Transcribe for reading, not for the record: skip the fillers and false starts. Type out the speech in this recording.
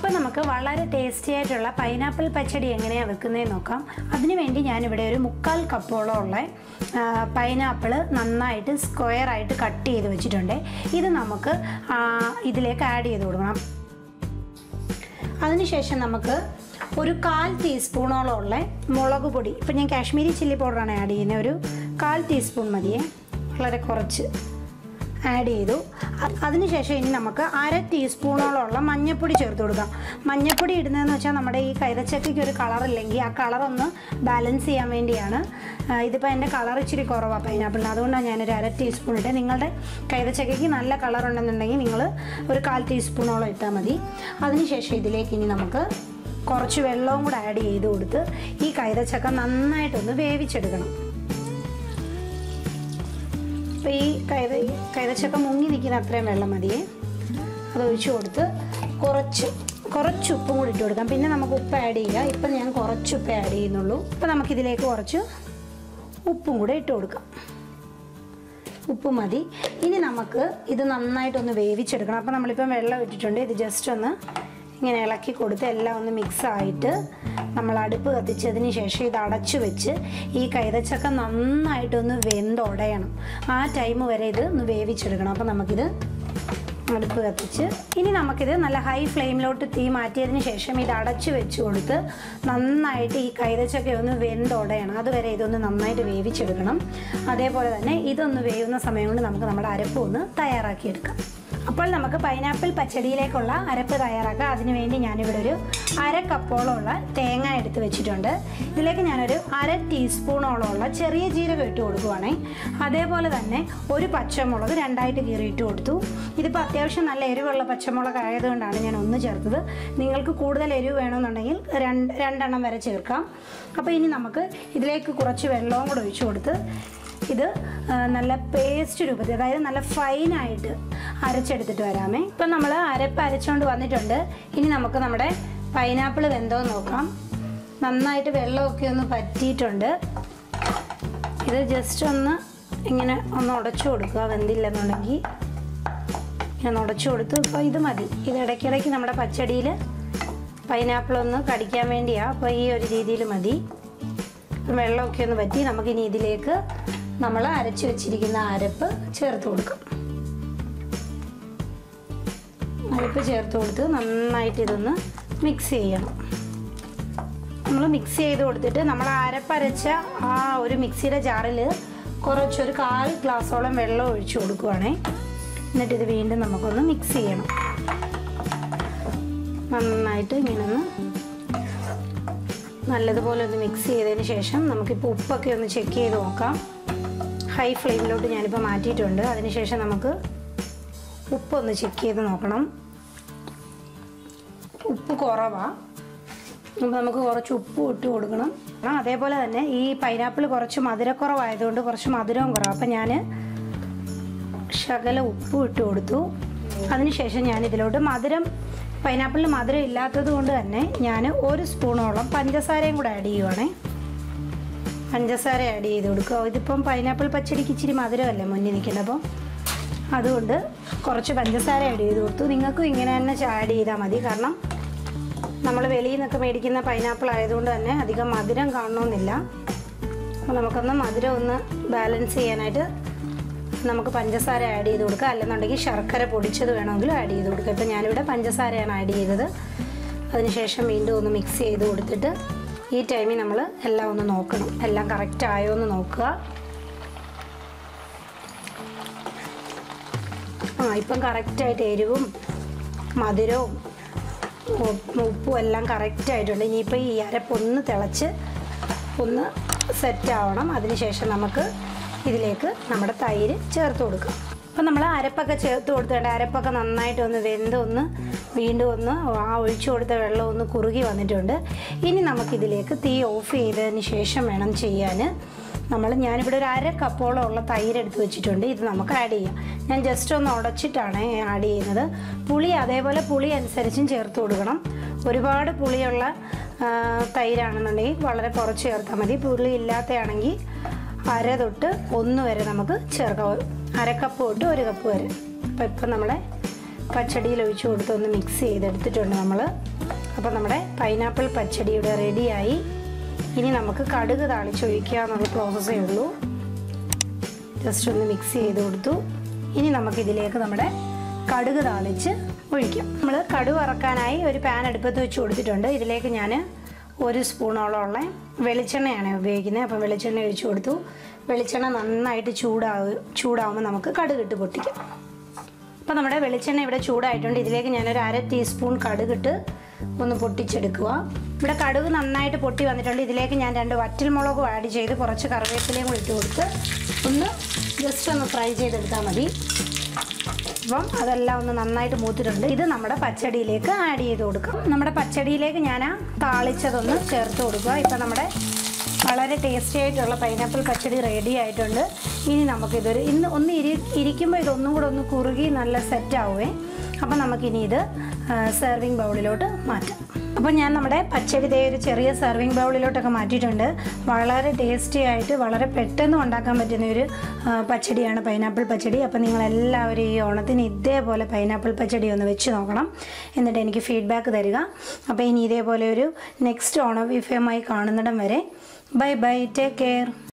ഇപ്പോൾ നമുക്ക് വളരെ ടേസ്റ്റി ആയിട്ടുള്ള പൈനാപ്പിൾ പച്ചടി എങ്ങനെയാണ് വെക്കുന്നതെന്ന് നോക്കാം. അതിനുവേണ്ടി ഞാനിവിടെ ഒരു 3/4 കപ്പോളം ഉള്ള പൈനാപ്പിൾ നന്നായിട്ട് സ്ക്വയർ ആയിട്ട് കട്ട് ചെയ്ത് വെച്ചിട്ടുണ്ട്. ഇത് നമുക്ക് ഇതിലേക്ക് ആഡ് ചെയ്ത് കൊടുക്കണം. അതിനുശേഷം നമുക്ക് ഒരു 1/4 ടീസ്പൂണോളം ഉള്ള മുളക് പൊടി, ഇപ്പം ഞാൻ കാശ്മീരി ചില്ലി പൗഡറാണ് ആഡ് ചെയ്യുന്നത്, ഒരു 1/4 ടീസ്പൂൺ മതിയേ, വളരെ കുറച്ച് ആഡ് ചെയ്തു. അതിനുശേഷം ഇനി നമുക്ക് 1/2 ടീസ്പൂണോളമുള്ള മഞ്ഞൾപ്പൊടി ചേർത്ത് കൊടുക്കാം. മഞ്ഞൾപ്പൊടി ഇടുന്നതെന്ന് വെച്ചാൽ നമ്മുടെ ഈ കൈതച്ചക്കയ്ക്ക് ഒരു കളറില്ലെങ്കിൽ ആ കളറൊന്ന് ബാലൻസ് ചെയ്യാൻ വേണ്ടിയാണ്. ഇതിപ്പോൾ എൻ്റെ കളർ ഇച്ചിരി കുറവാണ് പൈനാപ്പിളിന്, അതുകൊണ്ടാണ് ഞാനൊരു 1/2 ടീസ്പൂൺ ഇട്ടത്. നിങ്ങളുടെ കൈതച്ചക്കയ്ക്ക് നല്ല കളർ ഉണ്ടെന്നുണ്ടെങ്കിൽ നിങ്ങൾ ഒരു 1/4 ടീസ്പൂണോളം ഇട്ടാൽ മതി. അതിനുശേഷം ഇതിലേക്ക് ഇനി നമുക്ക് കുറച്ച് വെള്ളവും കൂടെ ആഡ് ചെയ്ത് കൊടുത്ത് ഈ കൈതച്ചക്ക നന്നായിട്ടൊന്ന് വേവിച്ചെടുക്കണം. അപ്പോൾ ഈ കൈതച്ചക്ക മുങ്ങി നിൽക്കുന്ന അത്രയും വെള്ളം മതിയേ. അത് ഒഴിച്ച് കൊടുത്ത് കുറച്ച് ഉപ്പും കൂടി ഇട്ട് കൊടുക്കാം. പിന്നെ നമുക്ക് ഉപ്പ് ആഡ് ചെയ്യുക. ഇപ്പം ഞാൻ കുറച്ച് ഉപ്പ് ആഡ് ചെയ്യുന്നുള്ളൂ. ഇപ്പം നമുക്കിതിലേക്ക് കുറച്ച് ഉപ്പും കൂടെ ഇട്ട് കൊടുക്കാം. ഉപ്പ് മതി. ഇനി നമുക്ക് ഇത് നന്നായിട്ടൊന്ന് വേവിച്ചെടുക്കണം. അപ്പോൾ നമ്മളിപ്പം വെള്ളം ഇട്ടിട്ടുണ്ട്. ഇത് ജസ്റ്റ് ഒന്ന് ഇങ്ങനെ ഇളക്കി കൊടുത്ത് എല്ലാം ഒന്ന് മിക്സായിട്ട് നമ്മൾ അടുപ്പ് കത്തിച്ചതിന് ശേഷം ഇത് അടച്ചു വെച്ച് ഈ കൈതച്ചക്ക നന്നായിട്ടൊന്ന് വെന്തുടയണം. ആ ടൈം വരെ ഇത് ഒന്ന് വേവിച്ചെടുക്കണം. അപ്പോൾ നമുക്കിത് അടുപ്പ് കത്തിച്ച് ഇനി നമുക്കിത് നല്ല ഹൈ ഫ്ലെയിമിലോട്ട് തീ മാറ്റിയതിന് ശേഷം ഇത് അടച്ചു വെച്ച് കൊടുത്ത് നന്നായിട്ട് ഈ കൈതച്ചക്ക ഒന്ന് വെന്തുടയണം. അതുവരെ ഇതൊന്ന് നന്നായിട്ട് വേവിച്ചെടുക്കണം. അതേപോലെ തന്നെ ഇതൊന്ന് വേവുന്ന സമയം കൊണ്ട് നമുക്ക് നമ്മുടെ അരപ്പ് ഒന്ന് തയ്യാറാക്കിയെടുക്കാം. അപ്പോൾ നമുക്ക് പൈനാപ്പിൾ പച്ചടിയിലേക്കുള്ള അരപ്പ് തയ്യാറാക്കാം. അതിനുവേണ്ടി ഞാനിവിടെ ഒരു 1/2 കപ്പോളമുള്ള തേങ്ങ എടുത്ത് വെച്ചിട്ടുണ്ട്. ഇതിലേക്ക് ഞാനൊരു 1/2 ടീസ്പൂണോളമുള്ള ചെറിയ ജീരകം ഇട്ട് കൊടുക്കുവാണേ. അതേപോലെ തന്നെ ഒരു പച്ചമുളക് 2ആയിട്ട് കീറിയിട്ട് കൊടുത്തു. ഇതിപ്പോൾ അത്യാവശ്യം നല്ല എരിവുള്ള പച്ചമുളക് ആയതുകൊണ്ടാണ് ഞാൻ 1 ചേർത്തത്. നിങ്ങൾക്ക് കൂടുതൽ എരിവ് വേണമെന്നുണ്ടെങ്കിൽ 2 വരെ ചേർക്കാം. അപ്പോൾ ഇനി നമുക്ക് ഇതിലേക്ക് കുറച്ച് വെള്ളവും കൂടെ ഒഴിച്ചു കൊടുത്ത് ഇത് നല്ല പേസ്റ്റ് രൂപത്തിൽ, അതായത് നല്ല ഫൈനായിട്ട് അരച്ചെടുത്തിട്ട് വരാമേ. ഇപ്പം നമ്മൾ അരപ്പ് അരച്ചുകൊണ്ട് വന്നിട്ടുണ്ട്. ഇനി നമുക്ക് നമ്മുടെ പൈനാപ്പിൾ വെന്തോ നോക്കാം. നന്നായിട്ട് വെള്ളമൊക്കെ ഒന്ന് പറ്റിയിട്ടുണ്ട്. ഇത് ജസ്റ്റ് ഒന്ന് ഇങ്ങനെ ഒന്ന് ഉടച്ചു കൊടുക്കുക. വെന്തില്ലെന്നുണ്ടെങ്കിൽ ഇങ്ങനെ ഉടച്ചു കൊടുത്തു. ഇപ്പോൾ ഇത് മതി. ഇത് ഇടയ്ക്കിടയ്ക്ക് നമ്മുടെ പച്ചടിയിൽ പൈനാപ്പിൾ ഒന്ന് കടിക്കാൻ വേണ്ടിയാണ്. അപ്പോൾ ഈ ഒരു രീതിയിൽ മതി. വെള്ളമൊക്കെ ഒന്ന് പറ്റി നമുക്കിനി ഇതിലേക്ക് നമ്മൾ അരച്ച് വെച്ചിരിക്കുന്ന അരപ്പ് ചേർത്ത് കൊടുക്കാം. അരപ്പ് ചേർത്ത് കൊടുത്ത് നന്നായിട്ട് ഇതൊന്ന് മിക്സ് ചെയ്യണം. നമ്മൾ മിക്സ് ചെയ്ത് കൊടുത്തിട്ട് നമ്മൾ അരപ്പരച്ച ആ ഒരു മിക്സിയുടെ ജാറിൽ കുറച്ചൊരു 1/4 ഗ്ലാസോളം വെള്ളം ഒഴിച്ച് കൊടുക്കുവാണേ. എന്നിട്ടിത് വീണ്ടും നമുക്കൊന്ന് മിക്സ് ചെയ്യണം. നന്നായിട്ട് ഇങ്ങനെ ഒന്ന് നല്ലതുപോലെ ഒന്ന് മിക്സ് ചെയ്തതിന് ശേഷം നമുക്കിപ്പോൾ ഉപ്പൊക്കെ ഒന്ന് ചെക്ക് ചെയ്ത് നോക്കാം. ഹൈ ഫ്ലെയിമിലോട്ട് ഞാനിപ്പോൾ മാറ്റിയിട്ടുണ്ട്. അതിനുശേഷം നമുക്ക് ഉപ്പൊന്ന് ചെക്ക് ചെയ്ത് നോക്കണം. ഉപ്പ് കുറവാണ്. അപ്പോൾ നമുക്ക് കുറച്ച് ഉപ്പ് ഇട്ട് കൊടുക്കണം. അതേപോലെ തന്നെ ഈ പൈനാപ്പിൾ കുറച്ച് മധുരക്കുറവായതുകൊണ്ട് കുറച്ച് മധുരവും കുറവാണ്. അപ്പം ഞാൻ ശകല ഉപ്പും ഇട്ട് കൊടുത്തു. അതിനുശേഷം ഞാൻ ഇതിലോട്ട് പൈനാപ്പിളിന് മധുരം ഇല്ലാത്തത് കൊണ്ട് തന്നെ ഞാൻ 1 സ്പൂണോളം പഞ്ചസാരയും കൂടെ ആഡ് ചെയ്യുവാണേ. പഞ്ചസാര ആഡ് ചെയ്ത് കൊടുക്കുക. ഇതിപ്പം പൈനാപ്പിൾ പച്ചടിക്ക് ഇച്ചിരി മധുരമല്ലേ മുന്നിൽ നിൽക്കുന്നത്, അപ്പോൾ അതുകൊണ്ട് കുറച്ച് പഞ്ചസാര ആഡ് ചെയ്ത് കൊടുത്തു. നിങ്ങൾക്കും ഇങ്ങനെ തന്നെ ആഡ് ചെയ്താൽ മതി. കാരണം നമ്മൾ വെളിയിൽ നിന്നൊക്കെ മേടിക്കുന്ന പൈനാപ്പിൾ ആയതുകൊണ്ട് തന്നെ അധികം മധുരം കാണണമെന്നില്ല. അപ്പോൾ നമുക്കൊന്ന് മധുരം ഒന്ന് ബാലൻസ് ചെയ്യാനായിട്ട് നമുക്ക് പഞ്ചസാര ആഡ് ചെയ്ത് കൊടുക്കുക. അല്ലെന്നുണ്ടെങ്കിൽ ശർക്കര പൊടിച്ചത് വേണമെങ്കിലും ആഡ് ചെയ്ത് കൊടുക്കുക. ഇപ്പോൾ ഞാനിവിടെ പഞ്ചസാരയാണ് ആഡ് ചെയ്തത്. അതിനുശേഷം വീണ്ടും ഒന്ന് മിക്സ് ചെയ്ത് കൊടുത്തിട്ട് ഈ ടൈമിൽ നമ്മൾ എല്ലാം ഒന്ന് നോക്കണം. എല്ലാം കറക്റ്റ് ആയോ എന്ന് നോക്കുക. ഇപ്പം കറക്റ്റായിട്ട് എരിവും മധുരവും ഉപ്പും എല്ലാം കറക്റ്റായിട്ടുണ്ട്. ഇനിയിപ്പോൾ ഈ അരപ്പൊന്ന് തിളച്ച് ഒന്ന് സെറ്റ് ആവണം. അതിനുശേഷം നമുക്ക് ഇതിലേക്ക് നമ്മുടെ തൈര് ചേർത്ത് കൊടുക്കാം. അപ്പം നമ്മൾ അരപ്പൊക്കെ ചേർത്ത് കൊടുത്തിട്ടുണ്ട്. അരപ്പൊക്കെ നന്നായിട്ട് ഒന്ന് വെന്ത് വീണ്ടും ഒന്ന് ആ ഒഴിച്ചു കൊടുത്ത വെള്ളം ഒന്ന് കുറുകി വന്നിട്ടുണ്ട്. ഇനി നമുക്കിതിലേക്ക് തീ ഓഫ് ചെയ്തതിന് ശേഷം വേണം ചെയ്യാൻ. ഞാനിവിടെ ഒരു 1/2 കപ്പോളം ഉള്ള തൈര് എടുത്ത് വെച്ചിട്ടുണ്ട്. ഇത് നമുക്ക് ആഡ് ചെയ്യാം. ഞാൻ ജസ്റ്റ് ഒന്ന് ഉടച്ചിട്ടാണ് ആഡ് ചെയ്യുന്നത്. അതേപോലെ പുളി അനുസരിച്ചും ചേർത്ത് കൊടുക്കണം. ഒരുപാട് പുളിയുള്ള തൈരാണെന്നുണ്ടെങ്കിൽ വളരെ കുറച്ച് ചേർത്താൽ മതി. പുളി ഇല്ലാത്തതാണെങ്കിൽ 1/2 തൊട്ട് 1 വരെ നമുക്ക് ചേർക്കാം. 1/2 കപ്പ് തൊട്ട് 1 കപ്പ് വരെ. അപ്പോൾ ഇപ്പം നമ്മുടെ പച്ചടിയിൽ ഒഴിച്ച് കൊടുത്ത് ഒന്ന് മിക്സ് ചെയ്തെടുത്തിട്ടുണ്ട് നമ്മൾ. അപ്പോൾ നമ്മുടെ പൈനാപ്പിൾ പച്ചടി ഇവിടെ റെഡിയായി. ഇനി നമുക്ക് കടുക് താളിച്ചൊഴിക്കുക എന്നുള്ള പ്രോസസ്സേ ഉള്ളൂ. ജസ്റ്റ് ഒന്ന് മിക്സ് ചെയ്ത് കൊടുത്തു. ഇനി നമുക്കിതിലേക്ക് നമ്മുടെ കടുക് താളിച്ച് ഒഴിക്കാം. നമ്മൾ കടുക് വറക്കാനായി ഒരു പാൻ അടുപ്പത്ത് വെച്ച് കൊടുത്തിട്ടുണ്ട്. ഇതിലേക്ക് ഞാൻ 1 സ്പൂണോളമുള്ള വെളിച്ചെണ്ണയാണ് ഉപയോഗിക്കുന്നത്. അപ്പം വെളിച്ചെണ്ണ ഒഴിച്ച് കൊടുത്തു. വെളിച്ചെണ്ണ നന്നായിട്ട് ചൂടാവുമ്പോൾ നമുക്ക് കടുകിട്ട് പൊട്ടിക്കാം. അപ്പോൾ നമ്മുടെ വെളിച്ചെണ്ണ ഇവിടെ ചൂടായിട്ടുണ്ട്. ഇതിലേക്ക് ഞാനൊരു 1/2 ടീസ്പൂൺ കടുകിട്ട് ഒന്ന് പൊട്ടിച്ചെടുക്കുക. ഇവിടെ കടുക് നന്നായിട്ട് പൊട്ടി വന്നിട്ടുണ്ട്. ഇതിലേക്ക് ഞാൻ 2 വറ്റൽമുളകും ആഡ് ചെയ്ത് കുറച്ച് കറിവേപ്പിലയും കൂടി ഇട്ട് കൊടുത്ത് ഒന്ന് ജസ്റ്റ് ഒന്ന് ഫ്രൈ ചെയ്തെടുത്താൽ മതി. അപ്പം അതെല്ലാം ഒന്ന് നന്നായിട്ട് മൂത്തിട്ടുണ്ട്. ഇത് നമ്മുടെ പച്ചടിയിലേക്ക് ആഡ് ചെയ്ത് കൊടുക്കാം. നമ്മുടെ പച്ചടിയിലേക്ക് ഞാൻ താളിച്ചതൊന്ന് ചേർത്ത് കൊടുക്കുക. ഇപ്പം നമ്മുടെ വളരെ ടേസ്റ്റി ആയിട്ടുള്ള പൈനാപ്പിൾ പച്ചടി റെഡി ആയിട്ടുണ്ട്. ഇനി നമുക്കിതൊരു ഒന്ന് ഇരിക്കുമ്പോൾ ഇതൊന്നും കൂടെ ഒന്ന് കുറുകി നല്ല സെറ്റാവുമേ. അപ്പം നമുക്കിനി ഇത് സെർവിങ് ബൗളിലോട്ട് മാറ്റാം. അപ്പോൾ ഞാൻ നമ്മുടെ പച്ചടി ഒരു ചെറിയ സെർവിങ് ബൗളിലോട്ടൊക്കെ മാറ്റിയിട്ടുണ്ട്. വളരെ ടേസ്റ്റി ആയിട്ട് വളരെ പെട്ടെന്ന് ഉണ്ടാക്കാൻ പറ്റുന്ന ഒരു പച്ചടിയാണ് പൈനാപ്പിൾ പച്ചടി. അപ്പോൾ നിങ്ങളെല്ലാവരും ഈ ഓണത്തിന് ഇതേപോലെ പൈനാപ്പിൾ പച്ചടി ഒന്ന് വെച്ച് നോക്കണം. എന്നിട്ട് എനിക്ക് ഫീഡ്ബാക്ക് തരിക. അപ്പോൾ ഇനി ഇതേപോലെ ഒരു നെക്സ്റ്റ് ഓണം വിഭവമായി കാണുന്നിടം വരെ ബൈ ബൈ, ടേക്ക് കെയർ.